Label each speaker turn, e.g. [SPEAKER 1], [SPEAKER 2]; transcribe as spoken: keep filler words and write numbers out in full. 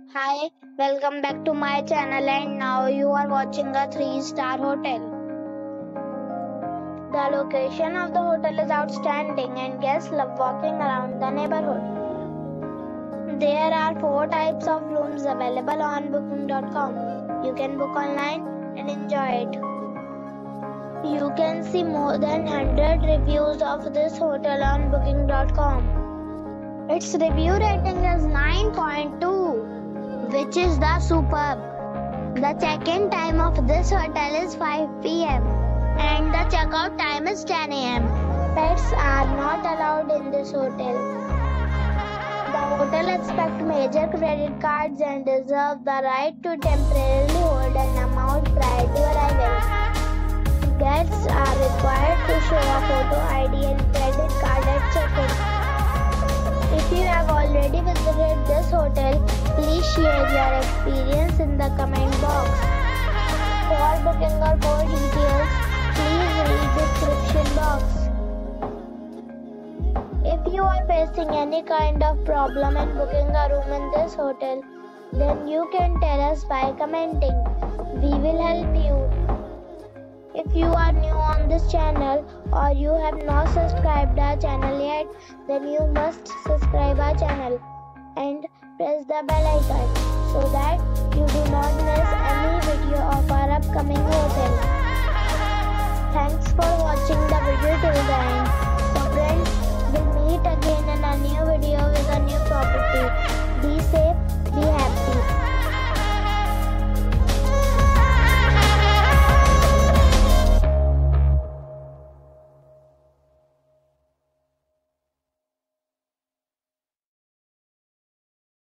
[SPEAKER 1] Hi, welcome back to my channel and now you are watching a three star hotel. The location of the hotel is outstanding and guests love walking around the neighborhood. There are four types of rooms available on booking dot com. You can book online and enjoy it. You can see more than one hundred reviews of this hotel on booking dot com. Its review rating is nine point two, which is the superb. The check-in time of this hotel is five p m and the checkout time is ten a m Pets are not allowed in this hotel. The hotel accepts major credit cards and reserves the right to temporarily hold an amount prior to arrival. Guests are required to show a photo I D and credit card at check-in. If you have already visited this hotel, please share your experience in the comment box. For booking or more details, please read the description box. If you are facing any kind of problem in booking a room in this hotel, then you can tell us by commenting. We will help you. If you are new on this channel or you have not subscribed our channel yet, then you must subscribe our channel and press the bell icon so that you do not miss any video of our upcoming hotel. Thanks for watching the video till the end. So friends, we'll meet again in a new video with a new property.